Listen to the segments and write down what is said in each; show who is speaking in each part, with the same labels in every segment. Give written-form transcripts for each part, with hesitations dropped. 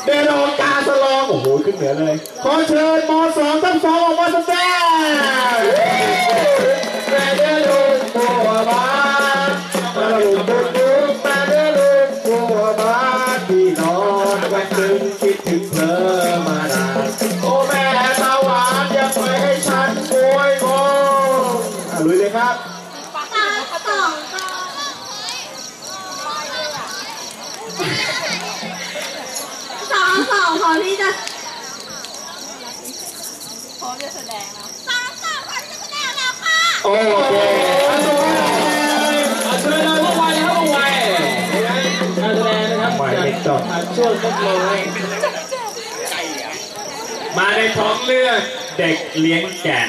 Speaker 1: เดโรกาสลองโอ้โหขึ้นเหนือเลยขอเชิญม.2 ทั้งสองออกมาแสดงแม่เดโรบัวบานมาลุกดุดุแม่เดโรบัวบานพี่น้องแวะดึงคิดถึงเธอมานานโอ้แม่ตาหวานอย่าปล่อยให้ฉันป่วยงงลุยเลยครับ
Speaker 2: สองพร้อมที่จะ
Speaker 3: แสดงแล้ว
Speaker 2: สองพร้อมที่จะแสดงแล้วค่ะ
Speaker 1: โอเค
Speaker 4: เชิญเราเข้าไปนะครับเข้าไปการแสดงนะครับจากช่วงต้นเลย
Speaker 1: มาในท้องเรื่องเด็กเลี้ยงแกะ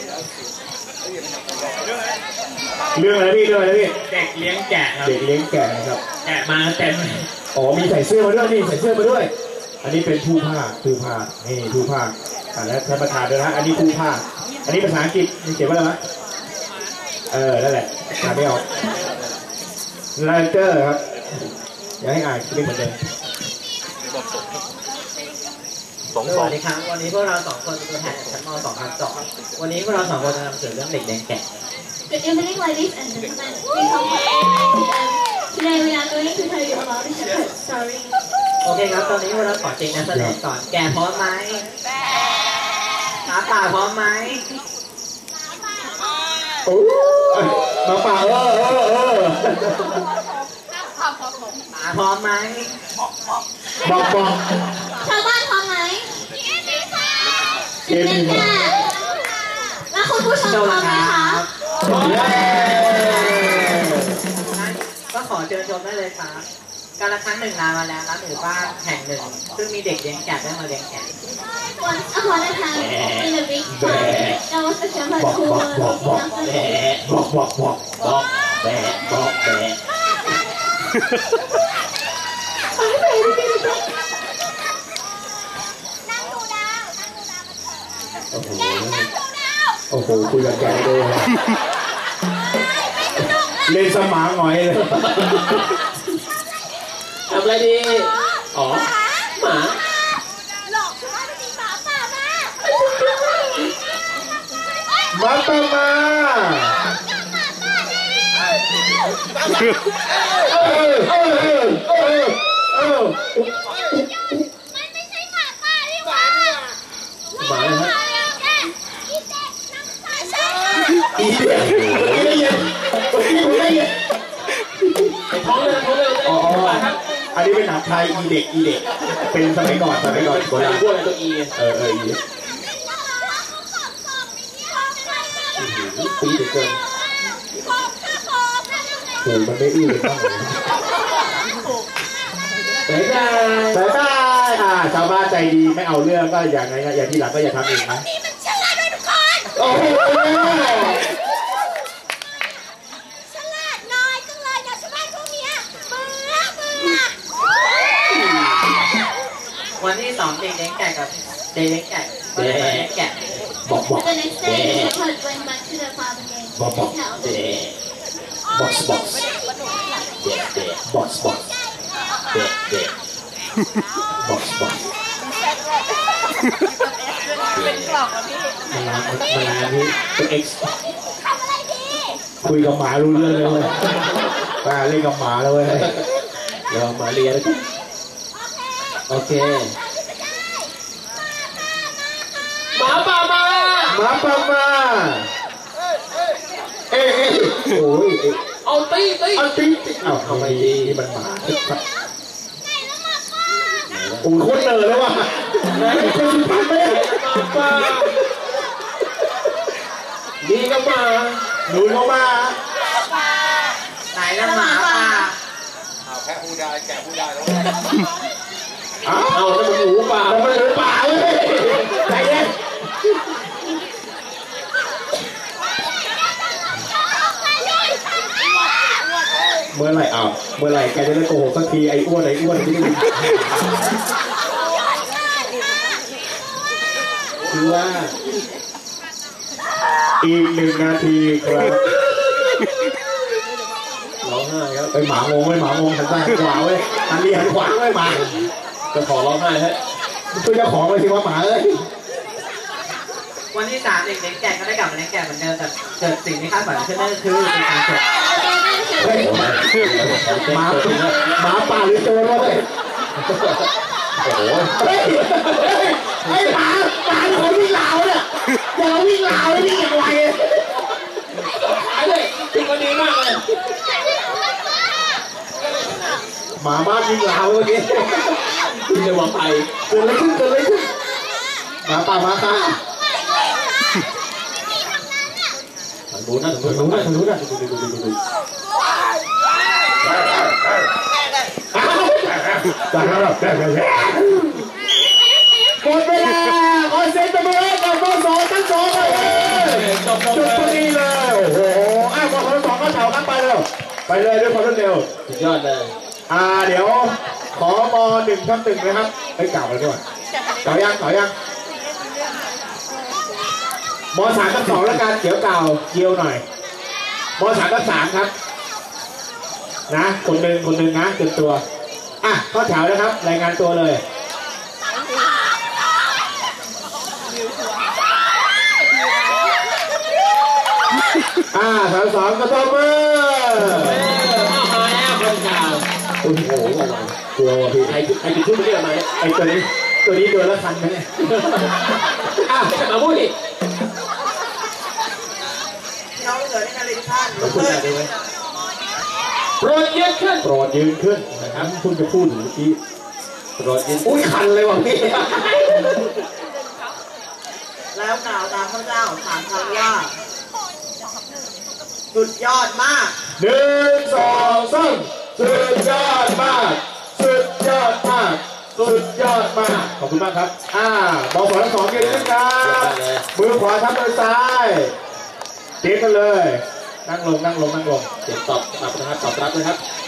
Speaker 1: เรื่องอะไรพี่เรื่องอะไรพี่เด็กเลี้ยงแกะครับเด็กเลี้ยงแกะนะครับแกะมาเต็มอ๋อมีใส่เสื้อมาด้วยนี่ใส่เสื้อมาด้วยอันนี้เป็นผู้ภาคนี่ผู้ภาคแล้วท่านประธานด้วยนะอันนี้ผู้ภาคอันนี้ภาษาอังกฤษมีเขียนว่าอะไรวะนั่นแหละอ่านไม่ออกไลเตอร์ครับอย่าให้อ่านไม่เหมือนเดิม
Speaker 5: สวัสดีครับวันนี้พวกเรา2 คนเป็นตัวแทนจากชั้นม.2/2วันนี้พวกเรา2 คนจะนำเสนอเรื่องเด็กเลี้ยงแกะ
Speaker 2: Good evening, ladies and gentlemen. Today we are going to tell you about the shepherd story.
Speaker 5: โอเคครับตอนนี้พวกเราขอจริงนักแสดงก่อนแกะพร้อมไหมหมาป่าพร้อมไหม
Speaker 1: มาป่า
Speaker 5: หมาพร้อมไหม
Speaker 1: บอก
Speaker 2: ชาวบ้านพร้อมไหมเด็กแก่แล้วคุณผู้ชมพร้อมไหมคะ
Speaker 5: ก็ขอเชิญชมได้เลยครับการละครั้งหนึ่งนานมาแล้วณหมู่บ้านแห่งหนึ่งซึ่งมีเด็กเลี้ยงแกะได้มาเลี้ยงแกะ
Speaker 2: Once upon a time in a big farm there was a shepherd who was looking after the sheep
Speaker 1: บอกแบะโอ้โหคุยกับแกด้วยเล่นสมางหน่อยเลย
Speaker 4: ทำอะไรดีอ๋อหมา
Speaker 2: หลอกชาวบ้านจริงหมาป่ามามันไม่ใช่หมาป่าที่ว่า
Speaker 1: หมาฮะ
Speaker 2: อีเด็ก
Speaker 1: ได้ยิน
Speaker 4: ท้องเลย
Speaker 1: อ๋ออันนี้เป็นหนังไทยอีเด็กเป็นสมัยก่อนโบราณ
Speaker 4: พวกอะไรตัวอี
Speaker 1: อีปีเกินโอ้มันไม่อื้อเลยบ้างสายได้ชาวบ้านใจดีไม่เอาเรื่องก็อย่างไรนะอย่างที่หลังก็อย่าทำเองนะ
Speaker 2: นี่มันฉลาดด้วยทุกคน
Speaker 1: โอ้
Speaker 2: ฉลาดน้อยจังเลยนะชาวบ้านพวกนี้เบื่อ
Speaker 5: วันที่2เด็กเลี้ยงแกะกับเด็กเลี้ยงแกะก็เลยมาเลี้ยงแกะ
Speaker 1: บอก
Speaker 2: The next day the shepherd went back to the farm again.
Speaker 1: บอกบอก
Speaker 3: เป็นกล่องอะพี่
Speaker 1: มานี่เป็น X คุยกับหมารู้เรื่องเลยป้าเล่นกับหมาแล้วเว้ยเดี๋ยวมาเรียนโอเค
Speaker 4: หมาป่ามา
Speaker 1: โอ้ย
Speaker 4: เอาตี
Speaker 1: เอาทำไมนี่มันหมาโอ้ยโคตรเนอแล้วว่ะคนสุพรรณไหม
Speaker 4: ป่าดีก็มา
Speaker 1: หนูเข้ามา
Speaker 5: ไหนละหมาป่า
Speaker 6: แพะพูดได้แกะพูดได้แล้ว
Speaker 4: เอาแล้วมันหมูป่า
Speaker 1: เลยใจเย็นเมื่อไหร่แกจะได้โกหกสักทีไอ้อ้วนที่ได้คือว่าอีก1 นาทีครับร้องไห้ครับไปหมางงสันตาขวาเว้ยอันนี้หันขวาไว้หมา
Speaker 4: เจ้าของร้องไห้ฮะ
Speaker 1: ตัวเจ้าของเลยสิว่าหมาเอ้ย
Speaker 5: วันที่3เด็กเลี้ยงแกะก็ได้กลับมาเลี้ยงแกะเหมือนเดิมแต่เกิดสิ่งที่คาดฝันขึ้นนั่นก็คือเป็นการจบ
Speaker 1: เฮ้ยหมาป่าหรือโจรวะเลย
Speaker 4: โอ้โห
Speaker 1: เฮ้ยไอ้หมาของวิ่งราวเนี่ยอย่าวิ่งราววิ่งอย่างไร
Speaker 4: ไอ้เลยเป็นคนดีมากเลย
Speaker 1: หมาบ้านวิ่งราวเมื่อกี้
Speaker 4: คุณจะว่าไป
Speaker 1: เกิดอะไรขึ้นหมาป่าหมาตา
Speaker 4: ทางนู้นนะ
Speaker 1: ทางนู้นนะดูจากนั้นแบบหมดเวลาขอเซ็นตัวเองกับม.2 ทั้งสองเลยจุดพอดีเลยโอ้โหอ้าวม.2ก็แถวกันไปเลยด้วยความรวดเร็ว
Speaker 4: สุดยอดเลย
Speaker 1: เดี๋ยวขอม.1 ทับ 1นะครับไปเก่าเลยด้วยเก่ายังม.3 ทับ 2แล้วกันเดี๋ยวเก่าเกี่ยวหน่อยม.3 ทับ 3ครับนะคนหนึ่งนะเตรียมตัวเข้าแถวนะครับรายงานตัวเลย32กระทบมือ
Speaker 4: มาแล้วคนกลาง
Speaker 1: โอ้โหกลัวว่ะพี่
Speaker 4: ใครจะพูดไม่ได้ไหม
Speaker 1: ไอ้ตัวนี้โดนแล้วคันไหมเนี่ย
Speaker 4: มาพูดดิ
Speaker 5: น้องเหลือในการเรียนท่าน
Speaker 1: เราพูดอะไรไหม
Speaker 4: โปรดยืนขึ้น
Speaker 1: โปรดยืนขึ้นนะครับคุณจะพูดเมื่อกี้
Speaker 4: โปรดยืน
Speaker 1: อุ้ยคันเลยว่ะพี่
Speaker 5: แล้วกล่าวตามพระเจ้าถามคำว่าสุดยอดมาก
Speaker 1: 1 2 3สุดยอดมากขอบคุณมากครับบอล2 ทั้ง 2ยืนขึ้นครับมือขวาทับมือซ้ายเจ๊กันเลยนั่งลง
Speaker 4: เสียงตอบรับนะครับ